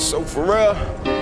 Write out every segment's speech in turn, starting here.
So for real,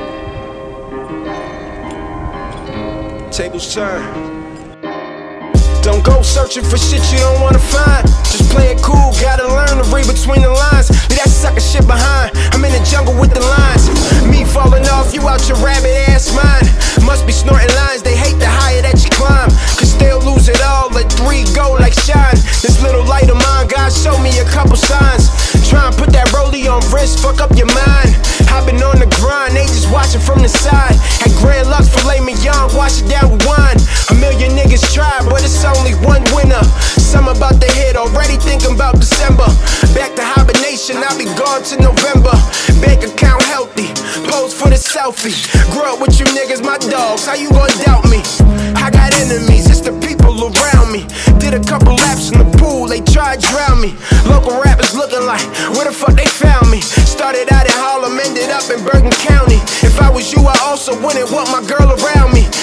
tables turn. Don't go searching for shit you don't wanna find. Just play it cool, gotta learn to read between the lines. Leave that sucker shit behind. I'm in the jungle with the lines. Me falling off, you out your rabbit ass mind. Must be snorting lines, they hate the higher that you climb. Cause they'll lose it all, let 3 go like shine. This little light of mine, God showed me a couple signs. Try and put that rollie on wrist, fuck up your mind. I've been on the grind, they just watching from the side. Had Grand Lux, filet mignon, wash it down with wine. A million niggas try, but it's only one winner. Some about to hit, already thinking about December. Back to hibernation, I'll be gone to November. Bank account healthy, pose for the selfie. Grew up with you niggas, my dogs, how you gon' doubt me? I got enemies, it's the people around me. Did a couple laps in the pool, they tried to drown me. Local rappers looking like, where the fuck they found me? Started out in Harlem, ended up in Bergen County. If I was you, I also wouldn't want my girl around me.